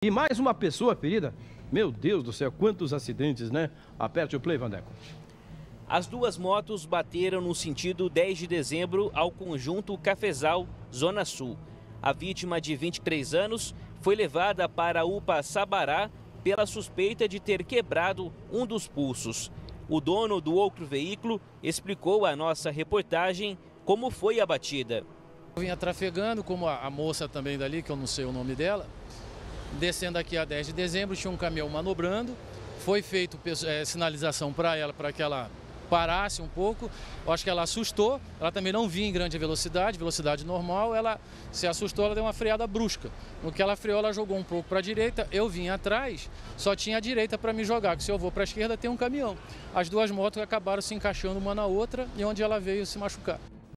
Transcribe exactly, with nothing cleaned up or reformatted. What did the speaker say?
E mais uma pessoa ferida. Meu Deus do céu, quantos acidentes, né? Aperte o play, Vandeco. As duas motos bateram no sentido dez de dezembro ao conjunto Cafezal, Zona Sul. A vítima, de vinte e três anos, foi levada para a U P A Sabará pela suspeita de ter quebrado um dos pulsos. O dono do outro veículo explicou à nossa reportagem como foi a batida. Eu vinha trafegando, como a, a moça também dali, que eu não sei o nome dela, descendo aqui a dez de dezembro, tinha um caminhão manobrando, foi feito é, sinalização para ela, para que ela parasse um pouco. Eu acho que ela assustou, ela também não vinha em grande velocidade, velocidade normal, ela se assustou, ela deu uma freada brusca. No que ela freou, ela jogou um pouco para a direita, eu vim atrás, só tinha a direita para me jogar, que se eu vou para a esquerda tem um caminhão. As duas motos acabaram se encaixando uma na outra e onde ela veio se machucar.